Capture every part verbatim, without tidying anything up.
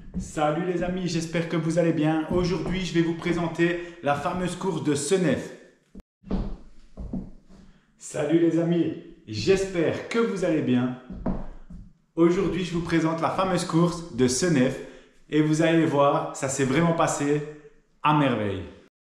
Salut les amis, j'espère que vous allez bien. Aujourd'hui, je vais vous présenter la fameuse course de Senef. Salut les amis, j'espère que vous allez bien. Aujourd'hui, je vous présente la fameuse course de Senef et vous allez voir, ça s'est vraiment passé à merveille.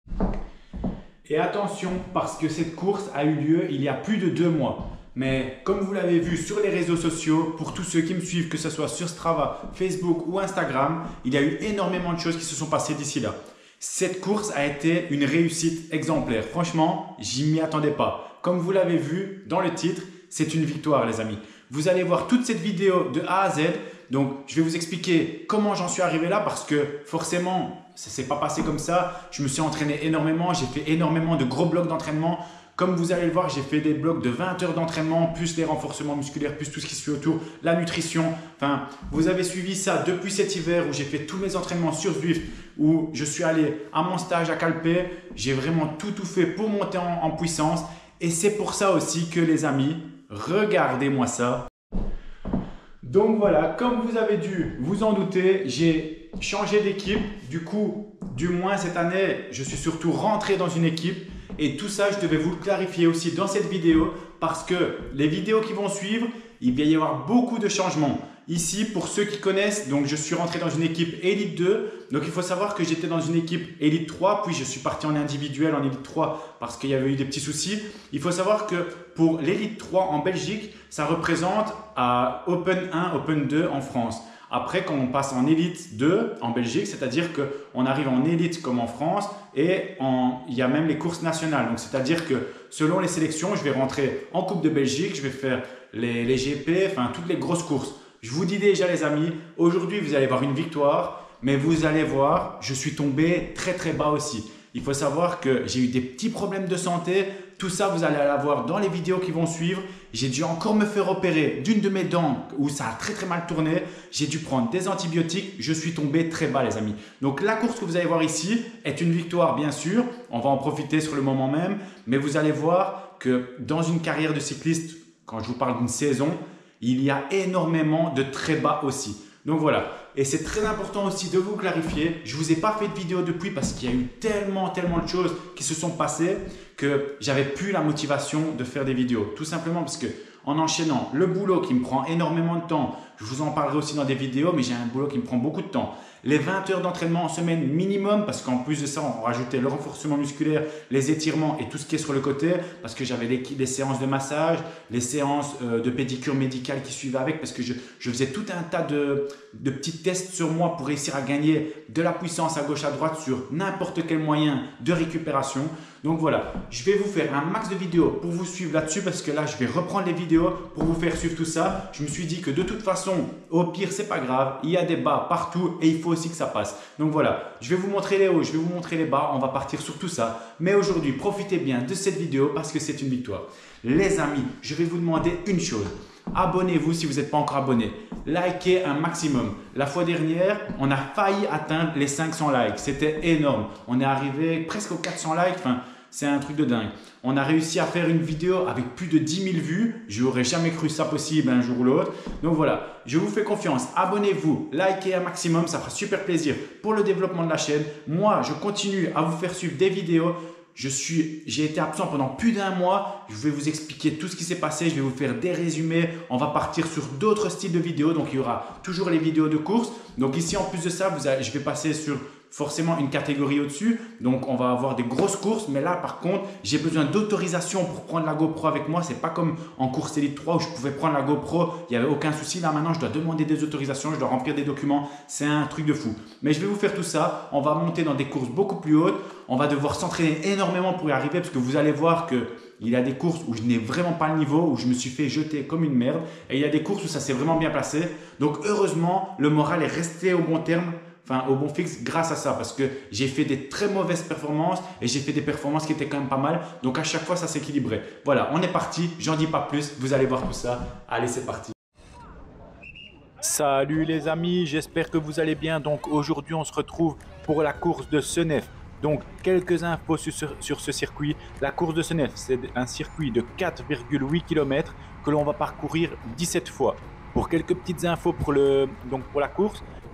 Et attention, parce que cette course a eu lieu il y a plus de deux mois. Mais comme vous l'avez vu sur les réseaux sociaux, pour tous ceux qui me suivent, que ce soit sur Strava, Facebook ou Instagram, il y a eu énormément de choses qui se sont passées d'ici là. Cette course a été une réussite exemplaire. Franchement, j'y m'y attendais pas. Comme vous l'avez vu dans le titre, c'est une victoire les amis. Vous allez voir toute cette vidéo de A à Z. Donc, je vais vous expliquer comment j'en suis arrivé là parce que forcément, ça ne s'est pas passé comme ça. Je me suis entraîné énormément, j'ai fait énormément de gros blocs d'entraînement. Comme vous allez le voir, j'ai fait des blocs de vingt heures d'entraînement, plus les renforcements musculaires, plus tout ce qui se fait autour, la nutrition. Enfin, vous avez suivi ça depuis cet hiver où j'ai fait tous mes entraînements sur Zwift, où je suis allé à mon stage à Calpe. J'ai vraiment tout, tout fait pour monter en, en puissance. Et c'est pour ça aussi que les amis, regardez-moi ça. Donc voilà, comme vous avez dû vous en douter, j'ai changé d'équipe. Du coup, du moins cette année, je suis surtout rentré dans une équipe. Et tout ça, je devais vous le clarifier aussi dans cette vidéo parce que les vidéos qui vont suivre, il va y avoir beaucoup de changements. Ici, pour ceux qui connaissent, donc je suis rentré dans une équipe Elite deux. Donc, il faut savoir que j'étais dans une équipe Elite trois, puis je suis parti en individuel en Elite trois parce qu'il y avait eu des petits soucis. Il faut savoir que pour l'Elite trois en Belgique, ça représente à Open un, Open deux en France. Après, quand on passe en Elite deux en Belgique, c'est-à-dire qu'on arrive en Elite comme en France et en, il y a même les courses nationales. Donc, c'est-à-dire que selon les sélections, je vais rentrer en Coupe de Belgique, je vais faire les, les G P, enfin toutes les grosses courses. Je vous dis déjà les amis, aujourd'hui vous allez voir une victoire, mais vous allez voir, je suis tombé très très bas aussi. Il faut savoir que j'ai eu des petits problèmes de santé. Tout ça, vous allez l'avoir dans les vidéos qui vont suivre. J'ai dû encore me faire opérer d'une de mes dents où ça a très très mal tourné. J'ai dû prendre des antibiotiques. Je suis tombé très bas les amis. Donc la course que vous allez voir ici est une victoire bien sûr. On va en profiter sur le moment même. Mais vous allez voir que dans une carrière de cycliste, quand je vous parle d'une saison, il y a énormément de très bas aussi. Donc voilà, et c'est très important aussi de vous clarifier. Je ne vous ai pas fait de vidéo depuis parce qu'il y a eu tellement, tellement de choses qui se sont passées que j'avais plus la motivation de faire des vidéos. Tout simplement parce que en enchaînant le boulot qui me prend énormément de temps, je vous en parlerai aussi dans des vidéos, mais j'ai un boulot qui me prend beaucoup de temps. Les vingt heures d'entraînement en semaine minimum, parce qu'en plus de ça, on rajoutait le renforcement musculaire, les étirements et tout ce qui est sur le côté, parce que j'avais les, les séances de massage, les séances euh, de pédicure médicale qui suivaient avec, parce que je, je faisais tout un tas de, de petits tests sur moi pour réussir à gagner de la puissance à gauche à droite sur n'importe quel moyen de récupération. Donc voilà, je vais vous faire un max de vidéos pour vous suivre là-dessus parce que là, je vais reprendre les vidéos pour vous faire suivre tout ça. Je me suis dit que de toute façon, au pire, c'est pas grave. Il y a des bas partout et il faut aussi que ça passe. Donc voilà, je vais vous montrer les hauts, je vais vous montrer les bas. On va partir sur tout ça. Mais aujourd'hui, profitez bien de cette vidéo parce que c'est une victoire. Les amis, je vais vous demander une chose. Abonnez-vous si vous n'êtes pas encore abonné. Likez un maximum. La fois dernière, on a failli atteindre les cinq cents likes. C'était énorme. On est arrivé presque aux quatre cents likes. Enfin, c'est un truc de dingue. On a réussi à faire une vidéo avec plus de dix mille vues. Je n'aurais jamais cru ça possible un jour ou l'autre. Donc voilà, je vous fais confiance. Abonnez-vous, likez un maximum. Ça fera super plaisir pour le développement de la chaîne. Moi, je continue à vous faire suivre des vidéos. Je suis, j'ai été absent pendant plus d'un mois. Je vais vous expliquer tout ce qui s'est passé. Je vais vous faire des résumés. On va partir sur d'autres styles de vidéos. Donc, il y aura toujours les vidéos de course. Donc, ici, en plus de ça, vous avez, je vais passer sur forcément une catégorie au-dessus. Donc, on va avoir des grosses courses. Mais là, par contre, j'ai besoin d'autorisation pour prendre la GoPro avec moi. Ce n'est pas comme en course Elite trois où je pouvais prendre la GoPro. Il n'y avait aucun souci. Là, maintenant, je dois demander des autorisations. Je dois remplir des documents. C'est un truc de fou. Mais je vais vous faire tout ça. On va monter dans des courses beaucoup plus hautes. On va devoir s'entraîner énormément pour y arriver parce que vous allez voir qu'il y a des courses où je n'ai vraiment pas le niveau, où je me suis fait jeter comme une merde. Et il y a des courses où ça s'est vraiment bien placé. Donc, heureusement, le moral est resté au bon terme. Enfin, au bon fixe grâce à ça parce que j'ai fait des très mauvaises performances et j'ai fait des performances qui étaient quand même pas mal. Donc, à chaque fois, ça s'équilibrait. Voilà, on est parti. J'en dis pas plus. Vous allez voir tout ça. Allez, c'est parti. Salut les amis, j'espère que vous allez bien. Donc, aujourd'hui, on se retrouve pour la course de Senef. Donc, quelques infos sur, sur ce circuit. La course de Senef, c'est un circuit de quatre virgule huit kilomètres que l'on va parcourir dix-sept fois. Pour quelques petites infos pour, le, donc pour la course,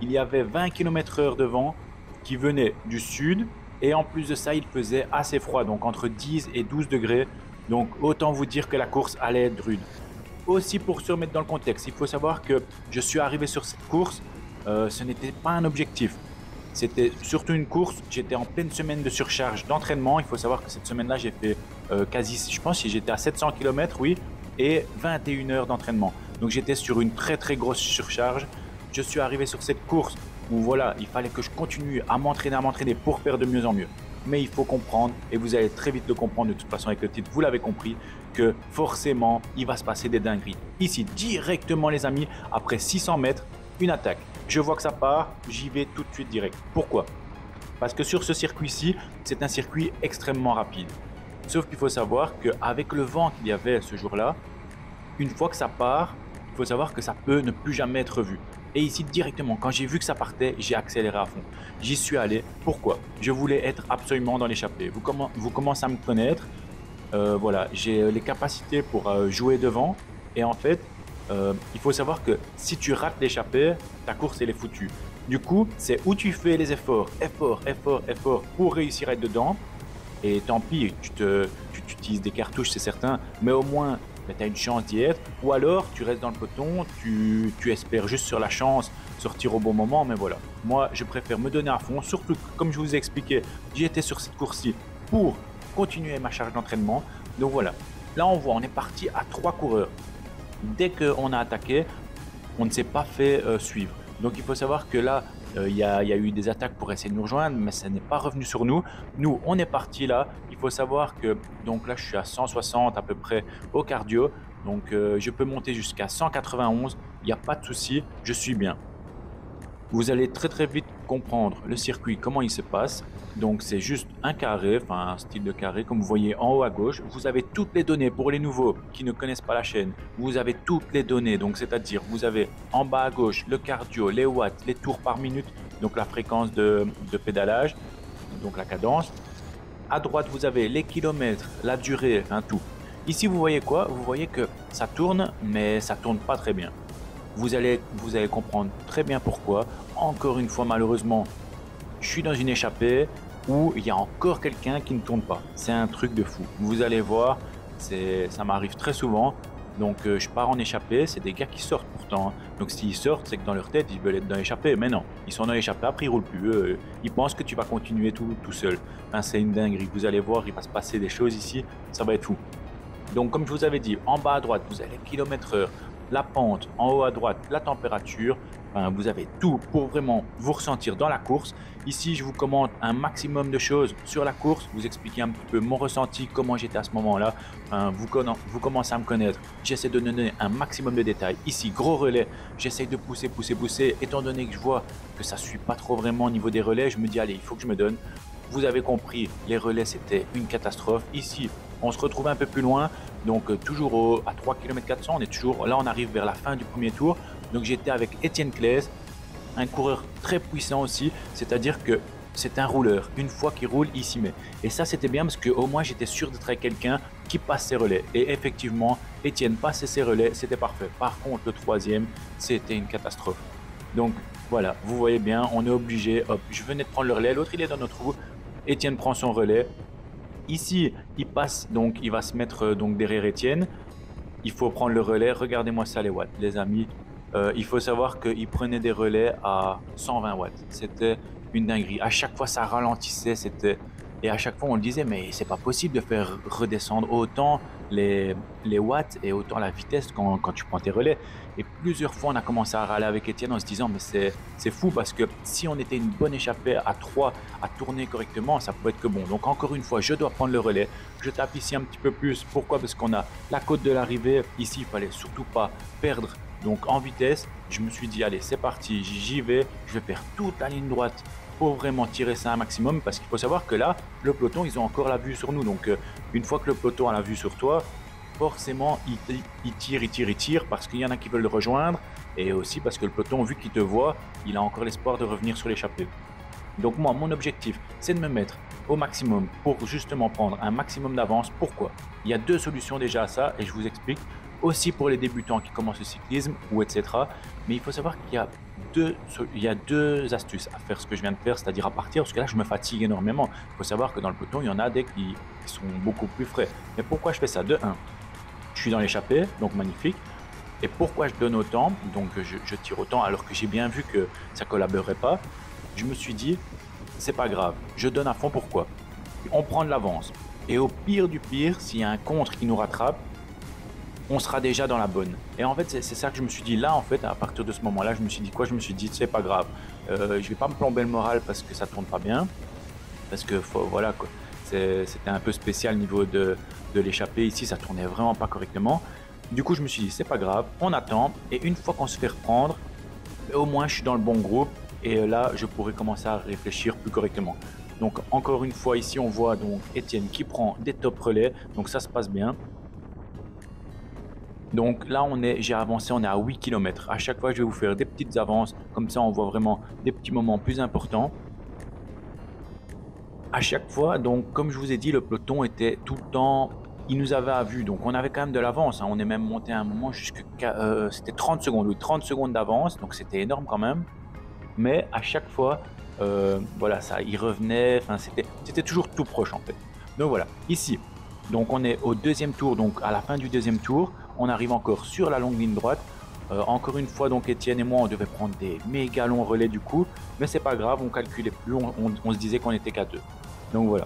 il y avait vingt kilomètres heure de vent qui venait du sud et en plus de ça, il faisait assez froid, donc entre dix et douze degrés. Donc autant vous dire que la course allait être rude. Aussi pour se remettre dans le contexte, il faut savoir que je suis arrivé sur cette course, euh, ce n'était pas un objectif. C'était surtout une course, j'étais en pleine semaine de surcharge d'entraînement. Il faut savoir que cette semaine-là, j'ai fait euh, quasi, je pense que j'étais à sept cents kilomètres, oui, et vingt et une heures d'entraînement. Donc j'étais sur une très très grosse surcharge. Je suis arrivé sur cette course où voilà, il fallait que je continue à m'entraîner, à m'entraîner pour faire de mieux en mieux. Mais il faut comprendre, et vous allez très vite le comprendre de toute façon avec le titre, vous l'avez compris, que forcément, il va se passer des dingueries. Ici, directement les amis, après six cents mètres, une attaque. Je vois que ça part, j'y vais tout de suite direct. Pourquoi? Parce que sur ce circuit-ci, c'est un circuit extrêmement rapide. Sauf qu'il faut savoir qu'avec le vent qu'il y avait ce jour-là, une fois que ça part, il faut savoir que ça peut ne plus jamais être vu. Et ici, directement, quand j'ai vu que ça partait, j'ai accéléré à fond. J'y suis allé. Pourquoi? Je voulais être absolument dans l'échappée. Vous, commen vous commencez à me connaître. Euh, voilà, j'ai les capacités pour euh, jouer devant. Et en fait, euh, il faut savoir que si tu rates l'échappée, ta course, elle est foutue. Du coup, c'est où tu fais les efforts, efforts, efforts, efforts pour réussir à être dedans. Et tant pis, tu, te, tu, tu utilises des cartouches, c'est certain, mais au moins, tu as une chance d'y être. Ou alors, tu restes dans le peloton, tu, tu espères juste sur la chance, sortir au bon moment, mais voilà. Moi, je préfère me donner à fond, surtout que, comme je vous ai expliqué, j'y étais sur cette course-ci pour continuer ma charge d'entraînement. Donc voilà, là on voit, on est parti à trois coureurs. Dès qu'on a attaqué, on ne s'est pas fait euh, suivre. Donc il faut savoir que là, il euh, y, y a eu des attaques pour essayer de nous rejoindre, mais ça n'est pas revenu sur nous. Nous, on est parti là. Il faut savoir que, donc là, je suis à cent soixante à peu près au cardio. Donc euh, je peux monter jusqu'à cent quatre-vingt-onze. Il n'y a pas de souci, je suis bien. Vous allez très très vite comprendre le circuit, comment il se passe. Donc c'est juste un carré, enfin un style de carré, comme vous voyez en haut à gauche. Vous avez toutes les données pour les nouveaux qui ne connaissent pas la chaîne. Vous avez toutes les données, donc c'est-à-dire vous avez en bas à gauche le cardio, les watts, les tours par minute, donc la fréquence de, de pédalage, donc la cadence. À droite vous avez les kilomètres, la durée, enfin tout. Ici vous voyez quoi? Vous voyez que ça tourne, mais ça tourne pas très bien. Vous allez, vous allez comprendre très bien pourquoi. Encore une fois, malheureusement, je suis dans une échappée où il y a encore quelqu'un qui ne tourne pas. C'est un truc de fou. Vous allez voir, ça m'arrive très souvent. Donc, euh, je pars en échappée. C'est des gars qui sortent pourtant. Donc, s'ils sortent, c'est que dans leur tête, ils veulent être dans l'échappée. Mais non, ils sont dans l'échappée. Après, ils roulent plus. Eux, ils pensent que tu vas continuer tout, tout seul. Enfin, c'est une dinguerie. Vous allez voir, il va se passer des choses ici. Ça va être fou. Donc, comme je vous avais dit, en bas à droite, vous avez kilomètre heure. La pente, en haut à droite, la température. Enfin, vous avez tout pour vraiment vous ressentir dans la course. Ici, je vous commente un maximum de choses sur la course, vous expliquer un petit peu mon ressenti, comment j'étais à ce moment-là. Enfin, vous, vous commencez à me connaître, j'essaie de donner un maximum de détails. Ici, gros relais, j'essaie de pousser, pousser, pousser. Étant donné que je vois que ça ne suit pas trop vraiment au niveau des relais, je me dis, allez, il faut que je me donne. Vous avez compris, les relais, c'était une catastrophe. Ici, on se retrouve un peu plus loin, donc euh, toujours au, à trois kilomètres quatre cents, on est toujours là, on arrive vers la fin du premier tour. Donc j'étais avec Étienne Claise, un coureur très puissant aussi, c'est-à-dire que c'est un rouleur. Une fois qu'il roule, il s'y met. Et ça, c'était bien parce qu'au moins, j'étais sûr d'être avec quelqu'un qui passe ses relais. Et effectivement, Étienne passait ses relais, c'était parfait. Par contre, le troisième, c'était une catastrophe. Donc voilà, vous voyez bien, on est obligé. Hop, je venais de prendre le relais, l'autre il est dans notre roue. Étienne prend son relais. Ici, il passe, donc il va se mettre donc derrière Étienne. Il faut prendre le relais. Regardez-moi ça les watts, les amis. Euh, il faut savoir qu'il prenait des relais à cent vingt watts. C'était une dinguerie. À chaque fois, ça ralentissait. C'était... Et à chaque fois, on le disait, mais c'est pas possible de faire redescendre autant les, les watts et autant la vitesse quand, quand tu prends tes relais. Et plusieurs fois, on a commencé à râler avec Étienne en se disant, mais c'est, c'est fou parce que si on était une bonne échappée à trois, à tourner correctement, ça pouvait être que bon. Donc encore une fois, je dois prendre le relais. Je tape ici un petit peu plus. Pourquoi? Parce qu'on a la côte de l'arrivée. Ici, il fallait surtout pas perdre. Donc en vitesse, je me suis dit, allez, c'est parti, j'y vais. Je vais faire toute la ligne droite pour vraiment tirer ça un maximum, parce qu'il faut savoir que là, le peloton, ils ont encore la vue sur nous. Donc, euh, une fois que le peloton a la vue sur toi, forcément, il, il tire, il tire, il tire, parce qu'il y en a qui veulent le rejoindre, et aussi parce que le peloton, vu qu'il te voit, il a encore l'espoir de revenir sur l'échappée. Donc moi, mon objectif, c'est de me mettre au maximum pour justement prendre un maximum d'avance. Pourquoi? Il y a deux solutions déjà à ça, et je vous explique. Aussi pour les débutants qui commencent le cyclisme, ou et cetera. Mais il faut savoir qu'il y a deux, il y a deux astuces à faire ce que je viens de faire, c'est-à-dire à partir, parce que là je me fatigue énormément. Il faut savoir que dans le peloton, il y en a des qui, qui sont beaucoup plus frais. Mais pourquoi je fais ça? De un, je suis dans l'échappée, donc magnifique. Et pourquoi je donne autant, donc je, je tire autant alors que j'ai bien vu que ça collaborerait pas. Je me suis dit, c'est pas grave, je donne à fond. Pourquoi? On prend de l'avance. Et au pire du pire, s'il y a un contre qui nous rattrape, on sera déjà dans la bonne. Et en fait, c'est ça que je me suis dit là, en fait, à partir de ce moment-là, je me suis dit quoi? Je me suis dit, c'est pas grave, euh, je vais pas me plomber le moral parce que ça tourne pas bien, parce que faut, voilà quoi, c'était un peu spécial au niveau de, de l'échappée ici, ça tournait vraiment pas correctement. Du coup, je me suis dit, c'est pas grave, on attend, et une fois qu'on se fait reprendre, au moins je suis dans le bon groupe, et là, je pourrais commencer à réfléchir plus correctement. Donc, encore une fois, ici, on voit donc Étienne qui prend des top relais, donc ça se passe bien. Donc là, on est, j'ai avancé, on est à huit kilomètres. À chaque fois, je vais vous faire des petites avances, comme ça, on voit vraiment des petits moments plus importants. À chaque fois, donc, comme je vous ai dit, le peloton était tout le temps, il nous avait à vue, donc on avait quand même de l'avance, hein. On est même monté à un moment jusqu'à, euh, c'était trente secondes, oui, trente secondes d'avance, donc c'était énorme quand même. Mais à chaque fois, euh, voilà, ça, il revenait, enfin, c'était, c'était toujours tout proche en fait. Donc voilà, ici, donc on est au deuxième tour, donc à la fin du deuxième tour, on arrive encore sur la longue ligne droite. Euh, encore une fois, donc Étienne et moi, on devait prendre des méga longs relais du coup, mais c'est pas grave, on calculait plus, on, on, on se disait qu'on était qu'à deux. Donc voilà.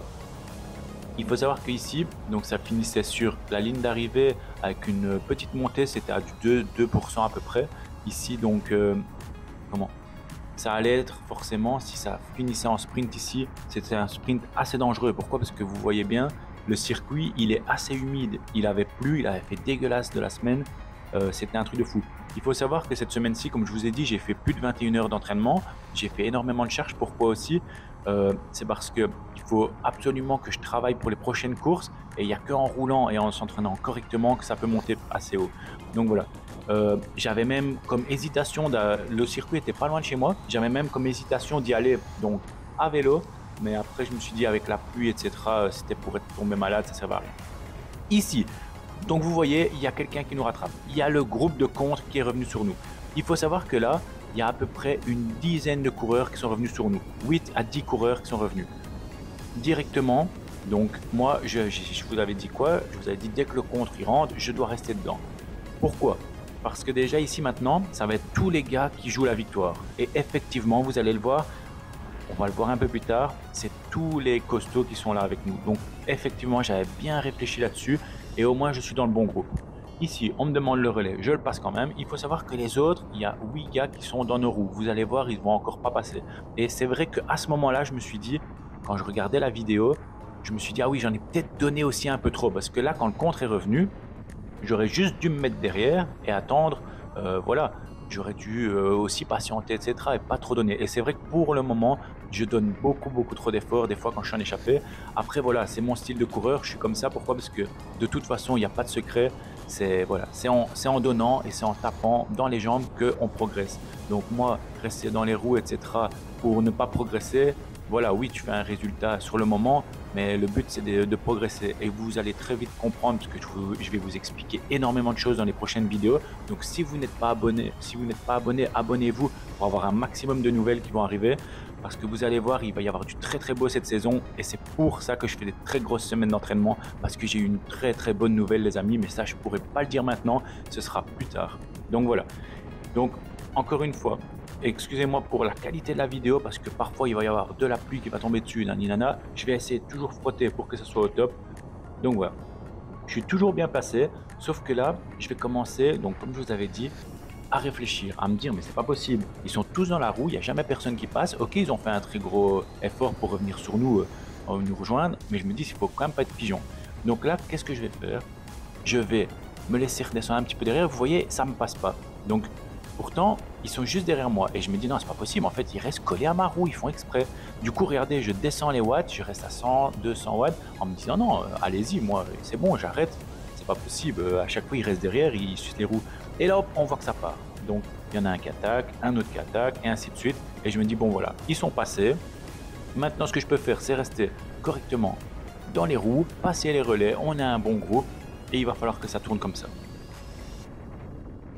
Il faut savoir qu'ici, donc ça finissait sur la ligne d'arrivée avec une petite montée, c'était à du deux pour cent à peu près. Ici, donc, euh, comment ça allait être forcément, si ça finissait en sprint ici, c'était un sprint assez dangereux. Pourquoi? Parce que vous voyez bien, le circuit, il est assez humide. Il avait plu, il avait fait dégueulasse de la semaine. Euh, c'était un truc de fou. Il faut savoir que cette semaine-ci, comme je vous ai dit, j'ai fait plus de vingt et une heures d'entraînement. J'ai fait énormément de charges. Pourquoi aussi? euh, C'est parce qu'il faut absolument que je travaille pour les prochaines courses. Et il n'y a qu'en roulant et en s'entraînant correctement que ça peut monter assez haut. Donc voilà. Euh, j'avais même comme hésitation, le circuit était pas loin de chez moi, j'avais même comme hésitation d'y aller donc à vélo, mais après je me suis dit avec la pluie etc, c'était pour être tombé malade, ça servait à rien. Ici, donc vous voyez, il y a quelqu'un qui nous rattrape, il y a le groupe de contre qui est revenu sur nous. Il faut savoir que là, il y a à peu près une dizaine de coureurs qui sont revenus sur nous, huit à dix coureurs qui sont revenus directement. Donc moi, je, je, je vous avais dit quoi? Je vous avais dit dès que le contre il rentre, je dois rester dedans. Pourquoi? Parce que déjà ici maintenant, ça va être tous les gars qui jouent la victoire. Et effectivement, vous allez le voir, on va le voir un peu plus tard, c'est tous les costauds qui sont là avec nous. Donc effectivement, j'avais bien réfléchi là-dessus et au moins je suis dans le bon groupe. Ici, on me demande le relais, je le passe quand même. Il faut savoir que les autres, il y a huit gars qui sont dans nos roues. Vous allez voir, ils ne vont encore pas passer. Et c'est vrai qu'à ce moment-là, je me suis dit, quand je regardais la vidéo, je me suis dit, ah oui, j'en ai peut-être donné aussi un peu trop. Parce que là, quand le contre est revenu, j'aurais juste dû me mettre derrière et attendre, euh, voilà, j'aurais dû euh, aussi patienter, et cetera et pas trop donner. Et c'est vrai que pour le moment, je donne beaucoup, beaucoup trop d'efforts, des fois quand je suis en échappée. Après, voilà, c'est mon style de coureur, je suis comme ça. Pourquoi? Parce que de toute façon, il n'y a pas de secret. C'est voilà, c'est en, c'est en donnant et c'est en tapant dans les jambes qu'on progresse. Donc moi, rester dans les roues, et cetera pour ne pas progresser, voilà, oui, tu fais un résultat sur le moment, mais le but, c'est de, de progresser. Et vous allez très vite comprendre, parce que je, vous, je vais vous expliquer énormément de choses dans les prochaines vidéos. Donc, si vous n'êtes pas abonné, si vous n'êtes pas abonné, abonnez-vous pour avoir un maximum de nouvelles qui vont arriver. Parce que vous allez voir, il va y avoir du très très beau cette saison. Et c'est pour ça que je fais des très grosses semaines d'entraînement. Parce que j'ai eu une très très bonne nouvelle, les amis. Mais ça, je ne pourrais pas le dire maintenant. Ce sera plus tard. Donc, voilà. Donc, encore une fois, excusez-moi pour la qualité de la vidéo parce que parfois il va y avoir de la pluie qui va tomber dessus, nani nana. Je vais essayer de toujours frotter pour que ça soit au top. Donc voilà, je suis toujours bien placé, sauf que là, je vais commencer, donc comme je vous avais dit, à réfléchir, à me dire mais c'est pas possible. Ils sont tous dans la roue, il n'y a jamais personne qui passe. Ok, ils ont fait un très gros effort pour revenir sur nous, euh, nous rejoindre, mais je me dis qu'il faut quand même pas être pigeon. Donc là, qu'est-ce que je vais faire? Je vais me laisser redescendre un petit peu derrière. Vous voyez, ça me passe pas. Donc pourtant, ils sont juste derrière moi et je me dis non, c'est pas possible. En fait, ils restent collés à ma roue, ils font exprès. Du coup, regardez, je descends les watts, je reste à cent, deux cents watts en me disant non, euh, allez-y, moi, c'est bon, j'arrête. C'est pas possible. Euh, à chaque fois, ils restent derrière, ils suivent les roues. Et là, hop, on voit que ça part. Donc, il y en a un qui attaque, un autre qui attaque et ainsi de suite. Et je me dis bon, voilà, ils sont passés. Maintenant, ce que je peux faire, c'est rester correctement dans les roues, passer les relais. On a un bon groupe et il va falloir que ça tourne comme ça.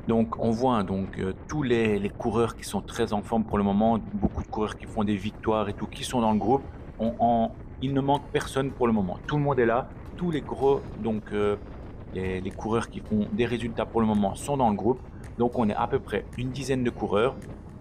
Donc on voit hein, donc euh, tous les, les coureurs qui sont très en forme pour le moment, beaucoup de coureurs qui font des victoires et tout, qui sont dans le groupe. On, on- il ne manque personne pour le moment. Tout le monde est là. Tous les gros, donc euh, les, les coureurs qui font des résultats pour le moment sont dans le groupe. Donc on est à peu près une dizaine de coureurs.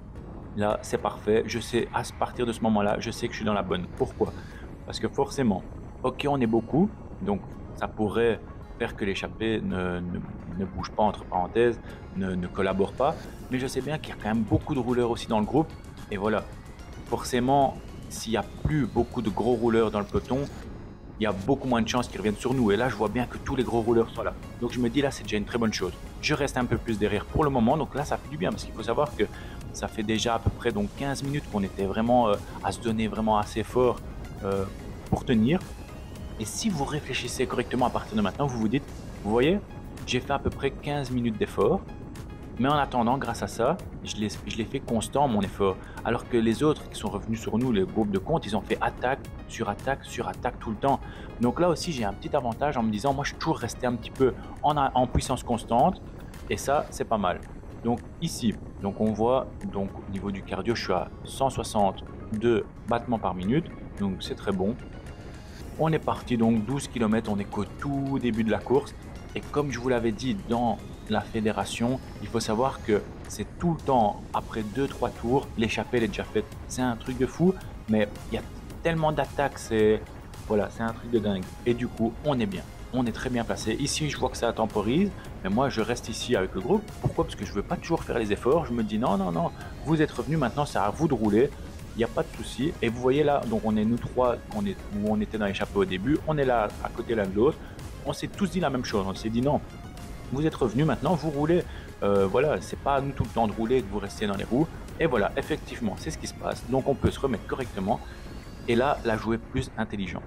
Là, c'est parfait. Je sais, à partir de ce moment-là, je sais que je suis dans la bonne. Pourquoi? Parce que forcément, ok, on est beaucoup, donc ça pourrait faire que l'échappée ne, ne, ne bouge pas, entre parenthèses, ne, ne collabore pas. Mais je sais bien qu'il y a quand même beaucoup de rouleurs aussi dans le groupe. Et voilà, forcément, s'il n'y a plus beaucoup de gros rouleurs dans le peloton, il y a beaucoup moins de chances qu'ils reviennent sur nous. Et là, je vois bien que tous les gros rouleurs sont là. Donc je me dis là, c'est déjà une très bonne chose. Je reste un peu plus derrière pour le moment. Donc là, ça fait du bien parce qu'il faut savoir que ça fait déjà à peu près donc quinze minutes qu'on était vraiment euh, à se donner vraiment assez fort euh, pour tenir. Et si vous réfléchissez correctement à partir de maintenant, vous vous dites, vous voyez, j'ai fait à peu près quinze minutes d'effort. Mais en attendant, grâce à ça, je l'ai, je l'ai fait constant mon effort. Alors que les autres qui sont revenus sur nous, les groupes de compte, ils ont fait attaque, sur attaque, sur attaque tout le temps. Donc là aussi, j'ai un petit avantage en me disant, moi, je suis toujours resté un petit peu en, en puissance constante. Et ça, c'est pas mal. Donc ici, donc on voit, donc au niveau du cardio, je suis à cent soixante-deux battements par minute. Donc c'est très bon. On est parti donc douze kilomètres, on est qu'au tout début de la course. Et comme je vous l'avais dit dans la fédération, il faut savoir que c'est tout le temps, après deux trois tours, l'échappée elle est déjà faite. C'est un truc de fou, mais il y a tellement d'attaques, c'est voilà, c'est un truc de dingue. Et du coup, on est bien, on est très bien placé. Ici, je vois que ça temporise, mais moi, je reste ici avec le groupe. Pourquoi? Parce que je veux pas toujours faire les efforts. Je me dis non, non, non, vous êtes revenus maintenant, c'est à vous de rouler. Il n'y a pas de souci. Et vous voyez là, donc on est nous trois, on est, où on était dans l'échappée au début, on est là à côté l'un de l'autre. On s'est tous dit la même chose. On s'est dit non, vous êtes revenus maintenant, vous roulez. Euh, voilà, c'est pas à nous tout le temps de rouler et de vous rester dans les roues. Et voilà, effectivement, c'est ce qui se passe. Donc on peut se remettre correctement. Et là, la jouer plus intelligent.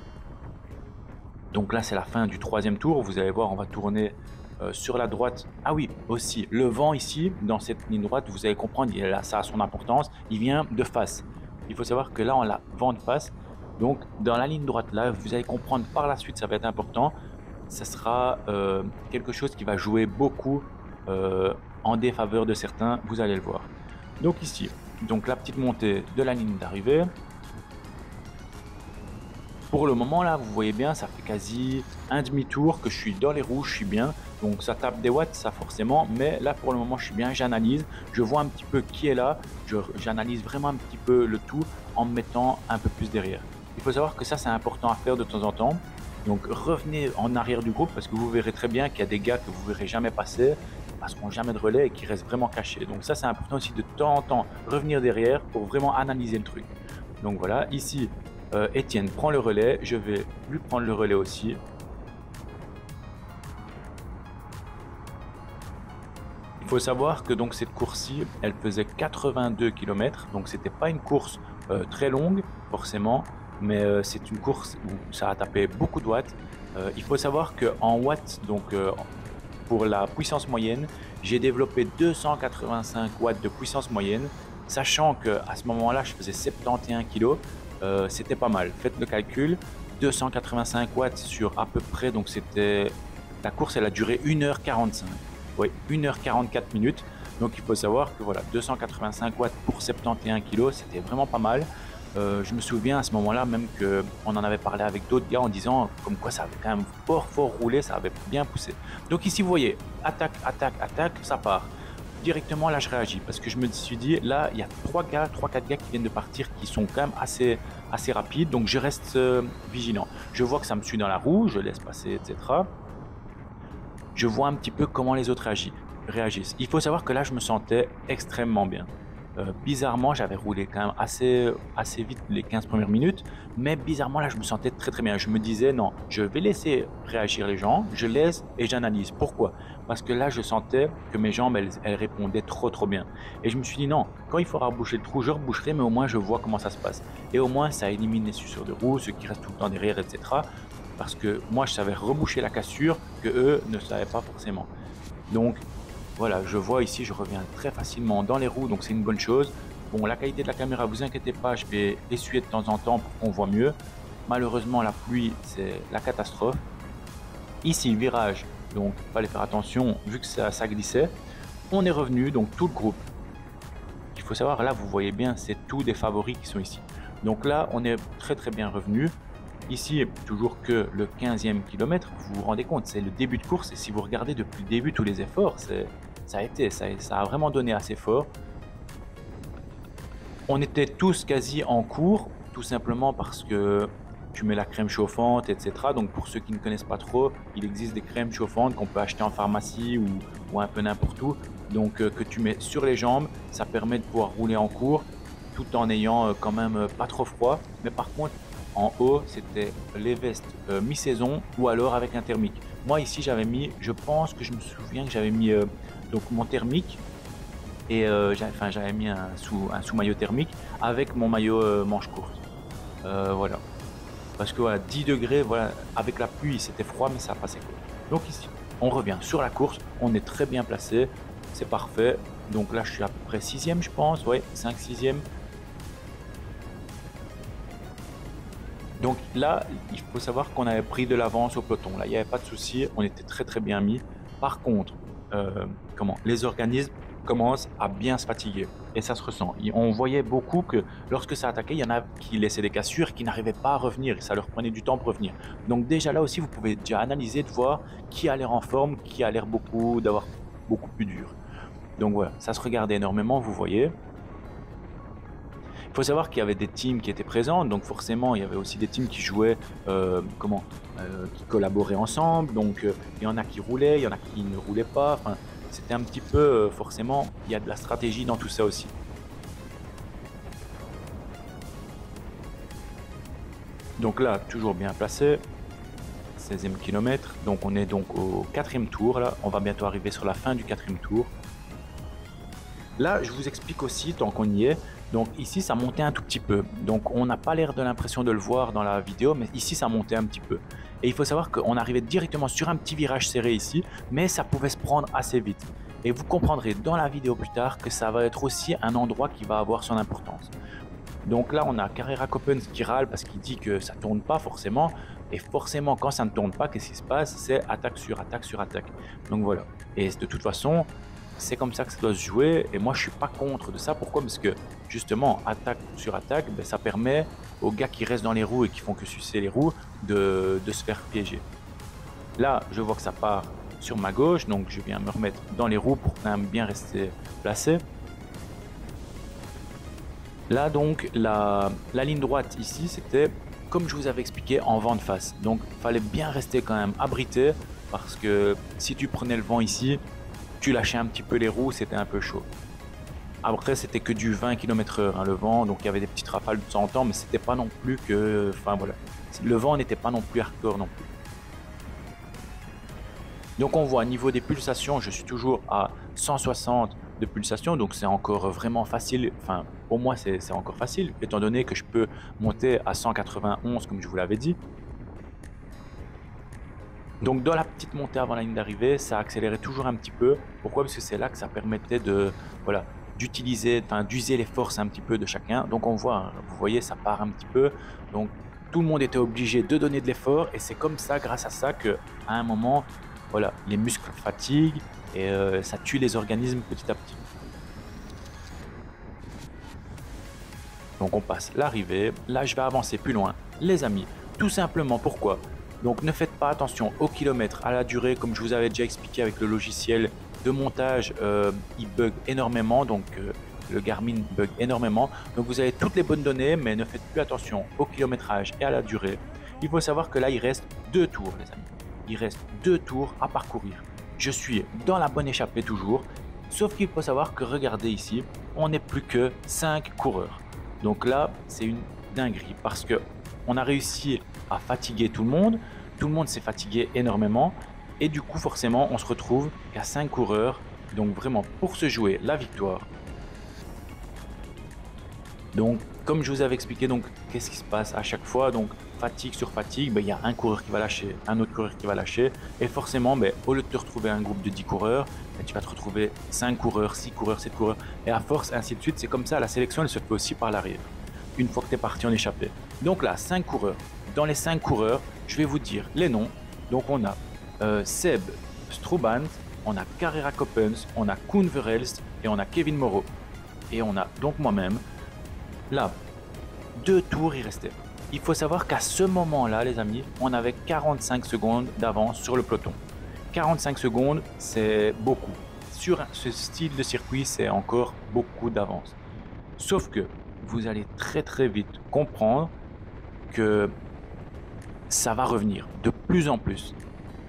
Donc là, c'est la fin du troisième tour. Vous allez voir, on va tourner euh, sur la droite. Ah oui, aussi, le vent ici, dans cette ligne droite, vous allez comprendre, il a, ça a son importance. Il vient de face. Il faut savoir que là, on a vent de face. Donc, dans la ligne droite là, vous allez comprendre par la suite, ça va être important. Ça sera euh, quelque chose qui va jouer beaucoup euh, en défaveur de certains. Vous allez le voir. Donc ici, donc la petite montée de la ligne d'arrivée. Pour le moment là, vous voyez bien, ça fait quasi un demi-tour que je suis dans les roues, je suis bien. Donc ça tape des watts, ça forcément, mais là pour le moment je suis bien, j'analyse, je vois un petit peu qui est là, j'analyse vraiment un petit peu le tout en me mettant un peu plus derrière. Il faut savoir que ça c'est important à faire de temps en temps. Donc revenez en arrière du groupe parce que vous verrez très bien qu'il y a des gars que vous verrez jamais passer parce qu'on n'a jamais de relais et qui restent vraiment cachés. Donc ça c'est important aussi de temps en temps revenir derrière pour vraiment analyser le truc. Donc voilà, ici Euh, Étienne prend le relais, je vais lui prendre le relais aussi. Il faut savoir que donc cette course-ci, elle faisait quatre-vingt-deux kilomètres, donc c'était pas une course euh, très longue forcément, mais euh, c'est une course où ça a tapé beaucoup de watts. Euh, il faut savoir que en watts, donc euh, pour la puissance moyenne, j'ai développé deux cent quatre-vingt-cinq watts de puissance moyenne, sachant que à ce moment-là, je faisais soixante et onze kilos. Euh, c'était pas mal. Faites le calcul, deux cent quatre-vingt-cinq watts sur à peu près, donc c'était la course, elle a duré une heure quarante-cinq. Oui, une heure quarante-quatre minutes. Donc il faut savoir que voilà, deux cent quatre-vingt-cinq watts pour soixante et onze kilos, c'était vraiment pas mal. Euh, je me souviens à ce moment-là même qu'on en avait parlé avec d'autres gars en disant comme quoi ça avait quand même fort fort roulé, ça avait bien poussé. Donc ici vous voyez, attaque, attaque, attaque, ça part. Directement là je réagis parce que je me suis dit là il y a trois gars, trois quatre gars qui viennent de partir qui sont quand même assez, assez rapides, donc je reste euh, vigilant. Je vois que ça me suit dans la roue, je laisse passer, et cetera. Je vois un petit peu comment les autres réagissent. Il faut savoir que là je me sentais extrêmement bien. Euh, bizarrement, j'avais roulé quand même assez, assez vite les quinze premières minutes, mais bizarrement là je me sentais très très bien. Je me disais non, je vais laisser réagir les gens, je laisse et j'analyse. Pourquoi? Parce que là je sentais que mes jambes elles, elles répondaient trop trop bien. Et je me suis dit non, quand il faudra reboucher le trou, je reboucherai, mais au moins je vois comment ça se passe. Et au moins ça élimine les suceurs de roue, ceux qui restent tout le temps derrière, et cetera. Parce que moi je savais reboucher la cassure que eux ne savaient pas forcément. Donc voilà, je vois ici, je reviens très facilement dans les roues, donc c'est une bonne chose. Bon, la qualité de la caméra, vous inquiétez pas, je vais essuyer de temps en temps pour qu'on voit mieux. Malheureusement, la pluie, c'est la catastrophe. Ici, virage, donc il fallait faire attention vu que ça, ça glissait. on est revenu, donc tout le groupe. Il faut savoir, là, vous voyez bien, c'est tous des favoris qui sont ici. Donc là, on est très très bien revenu. Ici, toujours que le quinzième kilomètre, vous vous rendez compte, c'est le début de course. Et si vous regardez depuis le début tous les efforts, ça a été, ça, ça a vraiment donné assez fort. On était tous quasi en cours, tout simplement parce que tu mets la crème chauffante, et cetera. Donc pour ceux qui ne connaissent pas trop, il existe des crèmes chauffantes qu'on peut acheter en pharmacie ou, ou un peu n'importe où. Donc euh, que tu mets sur les jambes, ça permet de pouvoir rouler en cours tout en ayant euh, quand même euh, pas trop froid. Mais par contre, en haut, c'était les vestes euh, mi-saison ou alors avec un thermique. Moi ici, j'avais mis, je pense que je me souviens que j'avais mis euh, donc mon thermique et euh, j'avais, enfin, j'avais mis un sous un sous-maillot thermique avec mon maillot euh, manche courte. Euh, voilà. Parce que voilà, dix degrés, voilà, avec la pluie, c'était froid, mais ça passait quoi. Donc ici, on revient sur la course, on est très bien placé, c'est parfait. Donc là, je suis à peu près sixième, je pense, ouais, cinq sixième. Donc là, il faut savoir qu'on avait pris de l'avance au peloton. Là, il n'y avait pas de souci, on était très très bien mis. Par contre, euh, comment, les organismes commencent à bien se fatiguer et ça se ressent. On voyait beaucoup que lorsque ça attaquait, il y en a qui laissaient des cassures, qui n'arrivaient pas à revenir et ça leur prenait du temps pour revenir. Donc déjà là aussi, vous pouvez déjà analyser, de voir qui a l'air en forme, qui a l'air beaucoup d'avoir beaucoup plus dur. Donc voilà, ça se regardait énormément, vous voyez. Il faut savoir qu'il y avait des teams qui étaient présents, donc forcément il y avait aussi des teams qui jouaient, euh, comment, euh, qui collaboraient ensemble. Donc euh, il y en a qui roulaient, il y en a qui ne roulaient pas. Enfin, c'était un petit peu, euh, forcément, il y a de la stratégie dans tout ça aussi. Donc là, toujours bien placé, seizième kilomètre. Donc on est donc au quatrième tour là. On va bientôt arriver sur la fin du quatrième tour. Là, je vous explique aussi, tant qu'on y est, donc ici, ça montait un tout petit peu. Donc on n'a pas l'air de l'impression de le voir dans la vidéo, mais ici, ça montait un petit peu. Et il faut savoir qu'on arrivait directement sur un petit virage serré ici, mais ça pouvait se prendre assez vite. Et vous comprendrez dans la vidéo plus tard que ça va être aussi un endroit qui va avoir son importance. Donc là, on a Carrera Coppens qui râle parce qu'il dit que ça ne tourne pas forcément. Et forcément, quand ça ne tourne pas, qu'est-ce qui se passe? C'est attaque sur attaque sur attaque. Donc voilà. Et de toute façon, c'est comme ça que ça doit se jouer et moi je suis pas contre de ça. Pourquoi? Parce que justement attaque sur attaque, ben, ça permet aux gars qui restent dans les roues et qui font que sucer les roues de, de se faire piéger. Là je vois que ça part sur ma gauche, donc je viens me remettre dans les roues pour quand même bien rester placé. Là donc la, la ligne droite ici, c'était comme je vous avais expliqué en vent de face, donc il fallait bien rester quand même abrité parce que si tu prenais le vent ici, tu lâchais un petit peu les roues, c'était un peu chaud. Après, c'était que du vingt kilomètres heure, hein, le vent, donc il y avait des petites rafales de temps en temps, mais c'était pas non plus que... Enfin voilà, le vent n'était pas non plus hardcore non plus. Donc on voit, au niveau des pulsations, je suis toujours à cent soixante de pulsations, donc c'est encore vraiment facile, enfin pour moi c'est encore facile, étant donné que je peux monter à cent quatre-vingt-onze comme je vous l'avais dit. Donc dans la petite montée avant la ligne d'arrivée, ça accélérait toujours un petit peu. Pourquoi? Parce que c'est là que ça permettait de, voilà, d'utiliser, enfin d'user les forces un petit peu de chacun. Donc on voit, vous voyez, ça part un petit peu. Donc tout le monde était obligé de donner de l'effort et c'est comme ça, grâce à ça, que à un moment, voilà, les muscles fatiguent et euh, ça tue les organismes petit à petit. Donc on passe l'arrivée. Là, je vais avancer plus loin, les amis. Tout simplement, pourquoi? Donc ne faites pas attention au kilomètre, à la durée, comme je vous avais déjà expliqué avec le logiciel de montage, euh, il bug énormément, donc euh, le Garmin bug énormément. Donc vous avez toutes les bonnes données, mais ne faites plus attention au kilométrage et à la durée. Il faut savoir que là, il reste deux tours, les amis. Il reste deux tours à parcourir. Je suis dans la bonne échappée toujours, sauf qu'il faut savoir que, regardez ici, on n'est plus que cinq coureurs. Donc là, c'est une dinguerie, parce que on a réussi à fatiguer tout le monde, tout le monde s'est fatigué énormément et du coup forcément on se retrouve qu'à cinq coureurs, donc vraiment pour se jouer la victoire. Donc comme je vous avais expliqué, donc qu'est-ce qui se passe à chaque fois? Donc fatigue sur fatigue, ben, il y a un coureur qui va lâcher, un autre coureur qui va lâcher et forcément ben, au lieu de te retrouver un groupe de dix coureurs, ben, tu vas te retrouver cinq coureurs, six coureurs, sept coureurs et à force ainsi de suite. C'est comme ça, la sélection elle se fait aussi par l'arrière une fois que tu es parti en échappée. Donc là, cinq coureurs. Dans les cinq coureurs, je vais vous dire les noms. Donc on a euh, Seb Strubant on a Carrera Coppens, on a Koen Verhelst et on a Kevin Moreau. Et on a donc moi-même. Là, deux tours il restait. Il faut savoir qu'à ce moment-là, les amis, on avait quarante-cinq secondes d'avance sur le peloton. quarante-cinq secondes, c'est beaucoup. Sur ce style de circuit, c'est encore beaucoup d'avance. Sauf que vous allez très très vite comprendre que ça va revenir de plus en plus. Pourquoi ?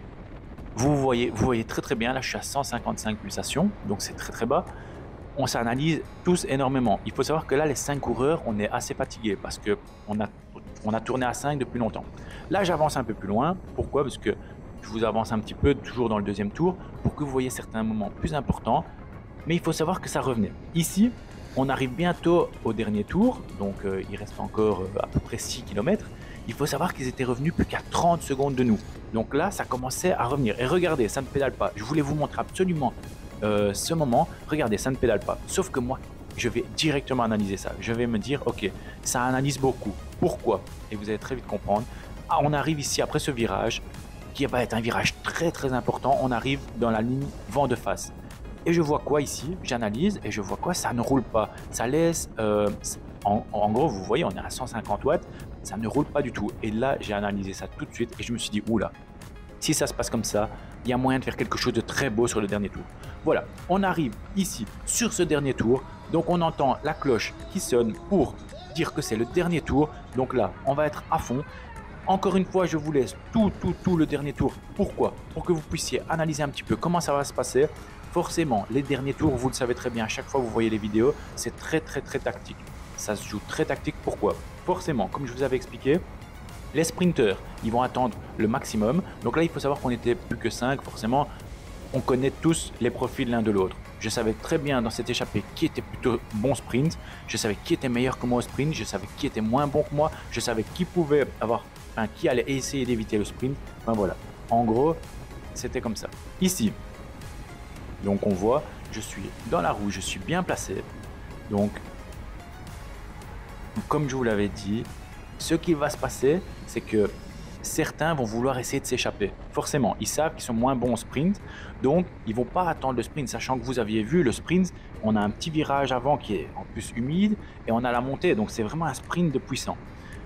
Vous voyez, vous voyez très très bien, là je suis à cent cinquante-cinq pulsations, donc c'est très très bas. On s'analyse tous énormément. Il faut savoir que là, les cinq coureurs, on est assez fatigués parce qu'on a, on a tourné à cinq depuis longtemps. Là, j'avance un peu plus loin. Pourquoi ? Parce que je vous avance un petit peu, toujours dans le deuxième tour, pour que vous voyez certains moments plus importants. Mais il faut savoir que ça revenait. Ici, on arrive bientôt au dernier tour, donc euh, il reste encore euh, à peu près six kilomètres. Il faut savoir qu'ils étaient revenus plus qu'à trente secondes de nous. Donc là, ça commençait à revenir. Et regardez, ça ne pédale pas. Je voulais vous montrer absolument Euh, ce moment, regardez, ça ne pédale pas. Sauf que moi, je vais directement analyser ça. Je vais me dire, ok, ça analyse beaucoup. Pourquoi ? Et vous allez très vite comprendre. Ah, on arrive ici après ce virage, qui va être un virage très très important. On arrive dans la ligne vent de face. Et je vois quoi ici ? J'analyse et je vois quoi ? Ça ne roule pas. Ça laisse... Euh, en, en gros, vous voyez, on est à cent cinquante watts. Ça ne roule pas du tout. Et là, j'ai analysé ça tout de suite et je me suis dit, oula, si ça se passe comme ça, il y a moyen de faire quelque chose de très beau sur le dernier tour. Voilà, on arrive ici sur ce dernier tour. Donc on entend la cloche qui sonne pour dire que c'est le dernier tour. Donc là, on va être à fond. Encore une fois, je vous laisse tout, tout, tout le dernier tour. Pourquoi ? Pour que vous puissiez analyser un petit peu comment ça va se passer. Forcément, les derniers tours, vous le savez très bien, à chaque fois que vous voyez les vidéos, c'est très, très, très tactique. Ça se joue très tactique. Pourquoi ? Forcément, comme je vous avais expliqué, les sprinteurs, ils vont attendre le maximum. Donc là, il faut savoir qu'on était plus que cinq. Forcément, on connaît tous les profils l'un de l'autre. Je savais très bien dans cette échappée qui était plutôt bon sprint. Je savais qui était meilleur que moi au sprint. Je savais qui était moins bon que moi. Je savais qui pouvait avoir, enfin, qui allait essayer d'éviter le sprint. Enfin voilà. En gros, c'était comme ça. Ici, donc on voit, je suis dans la roue, je suis bien placé. Donc, comme je vous l'avais dit, ce qui va se passer, c'est que certains vont vouloir essayer de s'échapper. Forcément, ils savent qu'ils sont moins bons au sprint, donc ils ne vont pas attendre le sprint, sachant que vous aviez vu le sprint, on a un petit virage avant qui est en plus humide et on a la montée, donc c'est vraiment un sprint de puissant.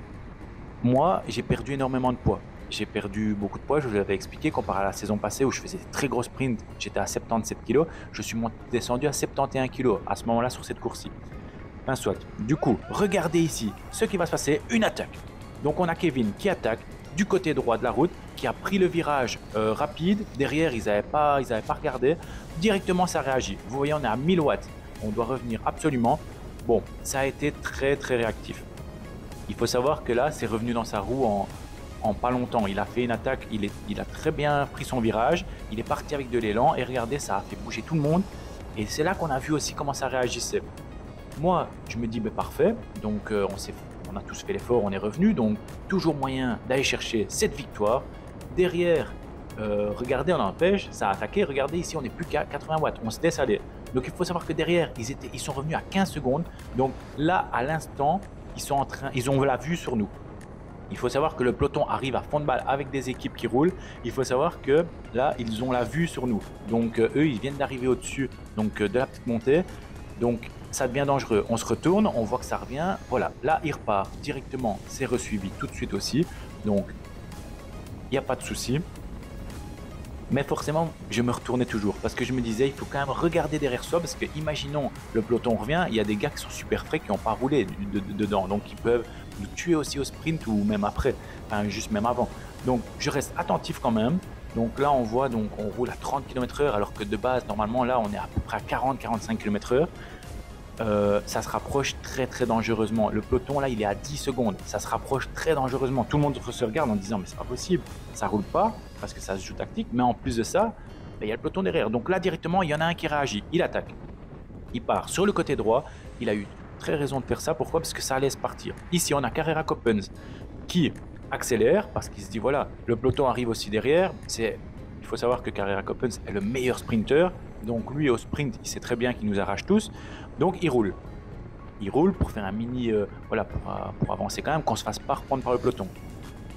Moi, j'ai perdu énormément de poids. J'ai perdu beaucoup de poids, je vous l'avais expliqué, comparé à la saison passée où je faisais des très gros sprints, j'étais à soixante-dix-sept kilos, je suis monté, descendu à soixante et onze kilos à ce moment-là sur cette course-ci. Enfin, soit. Du coup, regardez ici ce qui va se passer, une attaque. Donc on a Kevin qui attaque du côté droit de la route, qui a pris le virage euh, rapide. Derrière, ils n'avaient pas, ils avaient pas regardé. Directement, ça réagit. Vous voyez, on est à mille watts. On doit revenir absolument. Bon, ça a été très, très réactif. Il faut savoir que là, c'est revenu dans sa roue en, en pas longtemps. Il a fait une attaque, il, est, il a très bien pris son virage. Il est parti avec de l'élan et regardez, ça a fait bouger tout le monde. Et c'est là qu'on a vu aussi comment ça réagissait. Moi, je me dis, ben, parfait. Donc, euh, on s'est On a tous fait l'effort, on est revenu, donc toujours moyen d'aller chercher cette victoire. Derrière, euh, regardez, on empêche, ça a attaqué. Regardez ici, on n'est plus qu'à quatre-vingts watts, on se laisse aller. Donc il faut savoir que derrière, ils, étaient, ils sont revenus à quinze secondes. Donc là, à l'instant, ils sont en train, ils ont la vue sur nous. Il faut savoir que le peloton arrive à fond de balle avec des équipes qui roulent. Il faut savoir que là, ils ont la vue sur nous. Donc euh, eux, ils viennent d'arriver au-dessus donc, euh, de la petite montée. Donc ça devient dangereux. On se retourne, on voit que ça revient. Voilà, là, il repart directement. C'est resuivi tout de suite aussi. Donc, il n'y a pas de souci. Mais forcément, je me retournais toujours parce que je me disais, il faut quand même regarder derrière soi parce que, imaginons, le peloton revient, il y a des gars qui sont super frais qui n'ont pas roulé de, de, dedans. Donc, ils peuvent nous tuer aussi au sprint ou même après, enfin, juste même avant. Donc, je reste attentif quand même. Donc là, on voit, donc, on roule à trente kilomètres heure alors que de base, normalement, là, on est à peu près à quarante à quarante-cinq kilomètres heure. Euh, ça se rapproche très très dangereusement. Le peloton là il est à dix secondes, ça se rapproche très dangereusement. Tout le monde se regarde en disant mais c'est pas possible, ça roule pas parce que ça se joue tactique, mais en plus de ça, il y a le peloton derrière. Donc là directement il y en a un qui réagit, il attaque, il part sur le côté droit. Il a eu très raison de faire ça, pourquoi ? Parce que ça laisse partir. Ici on a Carrera Coppens qui accélère parce qu'il se dit voilà, le peloton arrive aussi derrière. C'est... Il faut savoir que Carrera Coppens est le meilleur sprinter. Donc lui au sprint, il sait très bien qu'il nous arrache tous. Donc il roule. Il roule pour faire un mini... Euh, voilà, pour, euh, pour avancer quand même, qu'on ne se fasse pas reprendre par le peloton.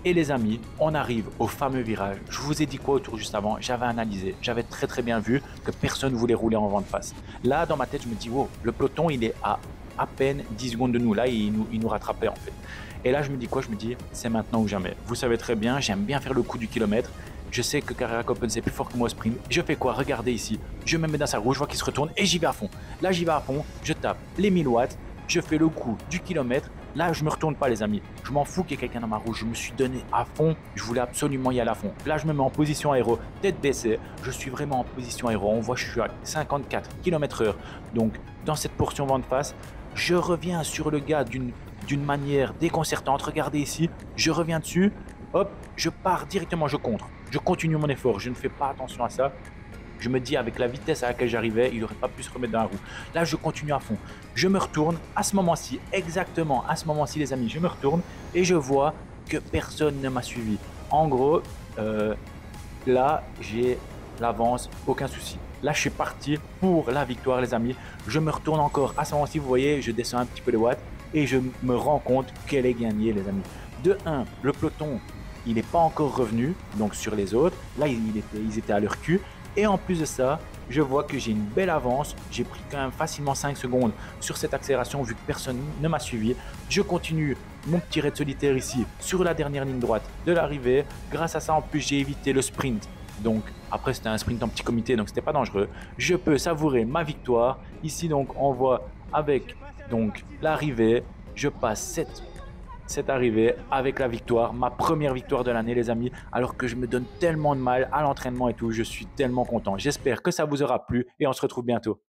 Et les amis, on arrive au fameux virage. Je vous ai dit quoi autour juste avant? J'avais analysé, j'avais très très bien vu que personne ne voulait rouler en vent de face. Là, dans ma tête, je me dis, wow, le peloton, il est à à peine dix secondes de nous. Là, il nous, il nous rattrapait en fait. Et là, je me dis quoi? Je me dis, c'est maintenant ou jamais. Vous savez très bien, j'aime bien faire le coup du kilomètre. Je sais que Carrera Copenhague est plus fort que moi au sprint. Je fais quoi? Regardez ici. Je me mets dans sa roue, je vois qu'il se retourne et j'y vais à fond. Là, j'y vais à fond, je tape les mille watts, je fais le coup du kilomètre. Là, je me retourne pas, les amis. Je m'en fous qu'il y ait quelqu'un dans ma roue. Je me suis donné à fond. Je voulais absolument y aller à fond. Là, je me mets en position aéro, tête baissée. Je suis vraiment en position aéro. On voit, je suis à cinquante-quatre kilomètres heure. Donc, dans cette portion vent de face, je reviens sur le gars d'une d'une manière déconcertante. Regardez ici, je reviens dessus. Hop, je pars directement, je contre. Je continue mon effort. Je ne fais pas attention à ça. Je me dis, avec la vitesse à laquelle j'arrivais, il n'aurait pas pu se remettre dans la roue. Là, je continue à fond. Je me retourne à ce moment-ci, exactement à ce moment-ci, les amis, je me retourne et je vois que personne ne m'a suivi. En gros, euh, là, j'ai l'avance, aucun souci. Là, je suis parti pour la victoire, les amis. Je me retourne encore à ce moment-ci, vous voyez, je descends un petit peu les watts et je me rends compte qu'elle est gagnée, les amis. De un, le peloton, il n'est pas encore revenu, donc sur les autres. Là, il était, ils étaient à leur cul. Et en plus de ça, je vois que j'ai une belle avance. J'ai pris quand même facilement cinq secondes sur cette accélération vu que personne ne m'a suivi. Je continue mon petit raid solitaire ici sur la dernière ligne droite de l'arrivée. Grâce à ça, en plus, j'ai évité le sprint. Donc après, c'était un sprint en petit comité, donc c'était pas dangereux. Je peux savourer ma victoire. Ici, donc, on voit avec donc l'arrivée, je passe cette cette arrivée avec la victoire, ma première victoire de l'année, les amis, alors que je me donne tellement de mal à l'entraînement et tout. Je suis tellement content. J'espère que ça vous aura plu et on se retrouve bientôt.